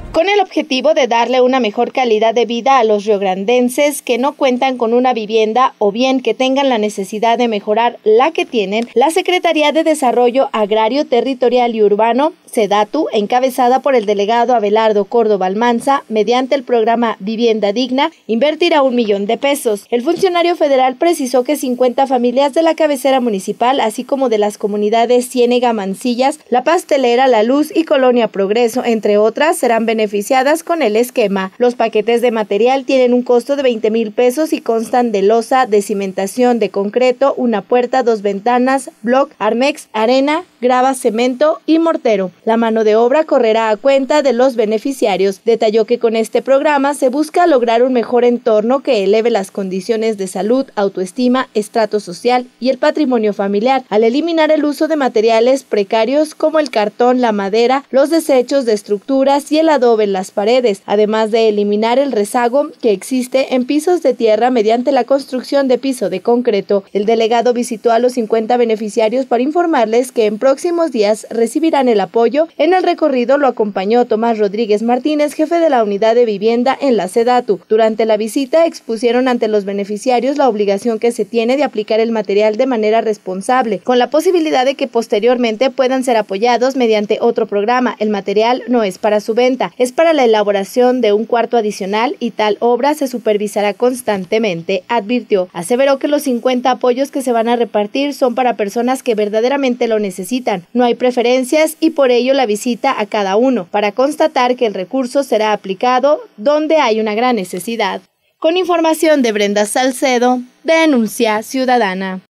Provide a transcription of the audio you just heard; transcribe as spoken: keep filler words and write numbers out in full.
con el objetivo de darle una mejor calidad de vida a los riograndenses que no cuentan con una vivienda o bien que tengan la necesidad de mejorar la que tienen. La Secretaría de Desarrollo Agrario, Territorial y Urbano, SEDATU, encabezada por el delegado Abelardo Córdoba Almanza, mediante el programa Vivienda Digna, invertirá un millón de pesos. El funcionario federal precisó que cincuenta familias de la cabecera municipal, así como de las comunidades Ciénega, Mancillas, La Pastelera, La Luz y Colonia Progreso, entre otras, serán beneficiadas con el esquema. Los paquetes de material tienen un costo de veinte mil pesos y constan de losa, de cimentación, de concreto, una puerta, dos ventanas, bloc, armex, arena, grava, cemento y mortero. La mano de obra correrá a cuenta de los beneficiarios. Detalló que con este programa se busca lograr un mejor entorno que eleve las condiciones de salud, autoestima, estrato social y el patrimonio familiar, al eliminar el uso de materiales precarios como el cartón, la madera, los desechos de estructuras y el adobe en las paredes, además de eliminar el rezago que existe en pisos de tierra mediante la construcción de piso de concreto. El delegado visitó a los cincuenta beneficiarios para informarles que en próximos días recibirán el apoyo. En el recorrido lo acompañó Tomás Rodríguez Martínez, jefe de la unidad de vivienda en la SEDATU. Durante la visita expusieron ante los beneficiarios la obligación que se tiene de aplicar el material de manera responsable, con la posibilidad de que posteriormente puedan ser apoyados mediante otro programa. El material no es para su venta, es para la elaboración de un cuarto adicional y tal obra se supervisará constantemente, advirtió. Aseveró que los cincuenta apoyos que se van a repartir son para personas que verdaderamente lo necesitan. No hay preferencias y por ello la visita a cada uno, para constatar que el recurso será aplicado donde hay una gran necesidad. Con información de Brenda Salcedo, Denuncia Ciudadana.